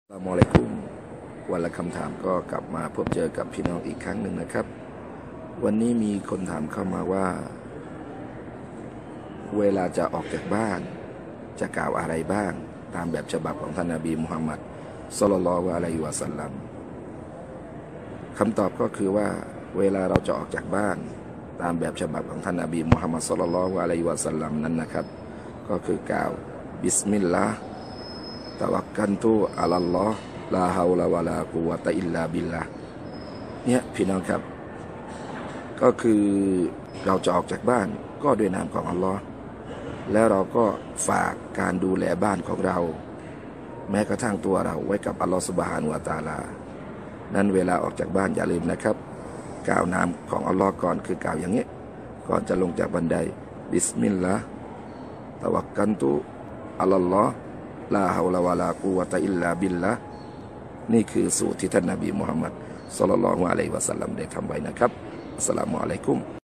อัสสลามุอะลัยกุมวันละคำถามก็กลับมาพบเจอกับพี่น้องอีกครั้งหนึ่งนะครับวันนี้มีคนถามเข้ามาว่าเวลาจะออกจากบ้านจะกล่าวอะไรบ้างตามแบบฉบับของท่านนบีมุฮัมมัดศ็อลลัลลอฮุอะลัยฮิวะซัลลัมคำตอบก็คือว่าเวลาเราจะออกจากบ้านตามแบบฉบับของท่านนบีมุฮัมมัดศ็อลลัลลอฮุอะลัยฮิวะซัลลัมนั้นนะครับก็คือกล่าวบิสมิลลาห์ตะวักกันตุอัลลอฮ์ลาฮาวลาวะลากุวะตะอิลลาบิลลาห์เนี่ยพี่น้องครับก็คือเราจะออกจากบ้านก็ด้วยนามของอัลลอฮ์แล้วเราก็ฝากการดูแลบ้านของเราแม้กระทั่งตัวเราไว้กับอัลลอฮ์ซุบฮานะฮูวะตะอาลานั้นเวลาออกจากบ้านอย่าลืมนะครับกล่าวนามของอัลลอฮ์ก่อนคือกล่าวอย่างนี้ก่อนจะลงจากบันไดบิสมิลลาห์ตะวักกันตุอัลลอฮ์ลาฮาวลาวะลากุวะตะอิลลาบิลลาห์นี่คือสูตรที่ท่านนบีมุฮัมมัดศ็อลลัลลอฮุอะลัยฮิวะซัลลัมได้ทำไว้นะครับอัสสลามุอะลัยกุม